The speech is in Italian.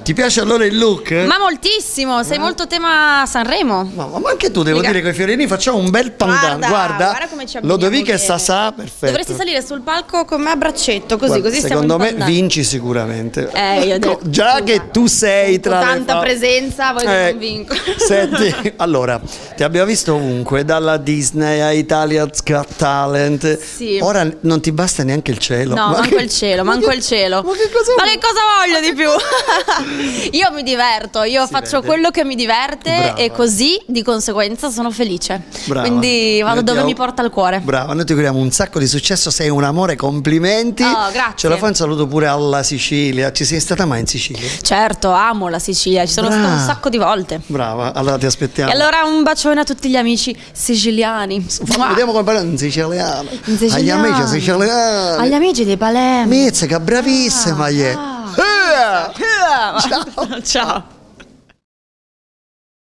Ti piace allora il look? Ma moltissimo, sei molto tema Sanremo. Ma anche tu, devo dire, con i fiorini facciamo un bel pandan. Guarda come ci abbiniamo Lodovica e bene. Sasà, perfetto. Dovresti salire sul palco con me a braccetto, così, Guarda, così secondo me stiamo vinci sicuramente. Io devo... Già che tu sei tra con le tanta presenza, poi non vinco. Senti, allora, ti abbiamo visto ovunque, dalla Disney a Italia's Got Talent. Sì. Ora non ti basta neanche il cielo. No, manco il cielo, manco il cielo. Ma che cosa voglio di più? Io mi diverto, io faccio quello che mi diverte. Brava. E così di conseguenza sono felice. Brava. Quindi vado dove mi porta il cuore. Brava, noi ti auguriamo un sacco di successo, sei un amore, complimenti. Oh, grazie. Ce la fai un saluto pure alla Sicilia. Ci sei stata mai in Sicilia? Certo, amo la Sicilia, ci sono stata un sacco di volte. Brava, allora ti aspettiamo. E allora un bacione a tutti gli amici siciliani. Vediamo come parla in siciliano. In siciliano. Agli amici siciliani. Agli amici di Palermo. Mizzica, bravissima. Ciao. Ciao. Ciao.